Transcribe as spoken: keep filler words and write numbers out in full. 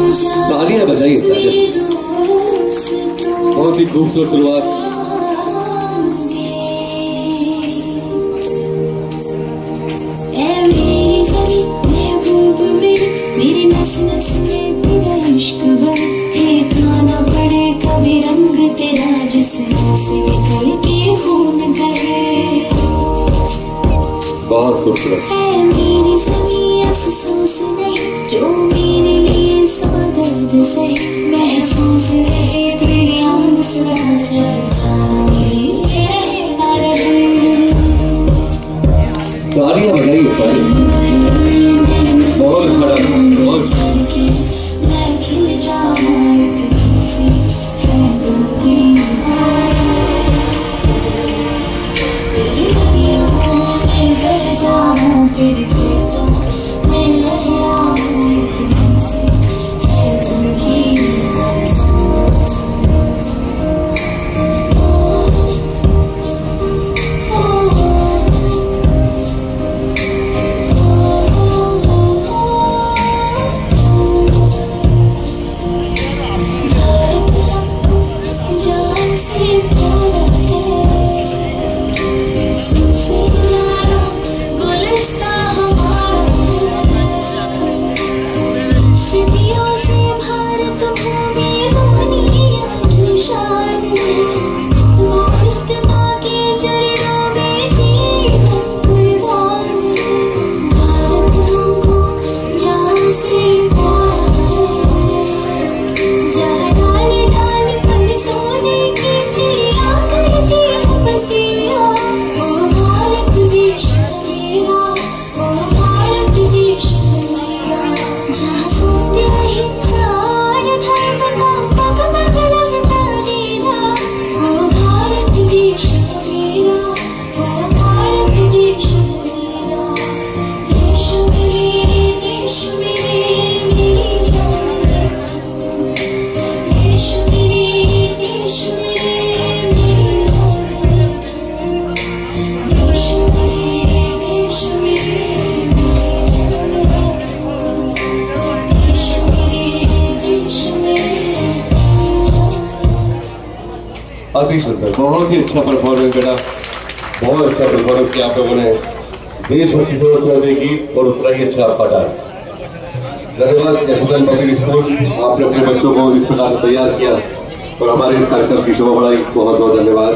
तालियां बजाइए, बहुत ही खूबसूरत शुरुआत। मेरी नस नस में तेरा इश्क बहे, खाना पड़े कभी रंग तेरा जिस्म से निकल के खून कहे। बहुत खूबसूरत है मेरी ज़मीं अफसोस नहीं, जो मेरे लिए सौ दर्द सहे। महफूज रहे तेरी आन से जान मेरी रहे ना रहे। तालियां बजाइए, बहुत अच्छा लगा, बहुत मैं खिल जाऊं इतनी सी है दिल की आस। तेरी नदियों में बह जाऊं, तेरे खेतों में लहराऊं इतनी सी है दिल की आस। अति सुंदर, बहुत ही अच्छा परफॉर्मेंस बेटा, बहुत अच्छा परफॉर्मेंस किया आप लोगों ने। देशभक्ति से होते हुए गीत और उतना ही अच्छा आपका डांस। धन्यवाद यशोधन पब्लिक स्कूल, आपने अपने बच्चों को इस प्रकार तैयार किया और हमारे इस कार्यक्रम की शोभा बढ़ाई। बहुत बहुत धन्यवाद।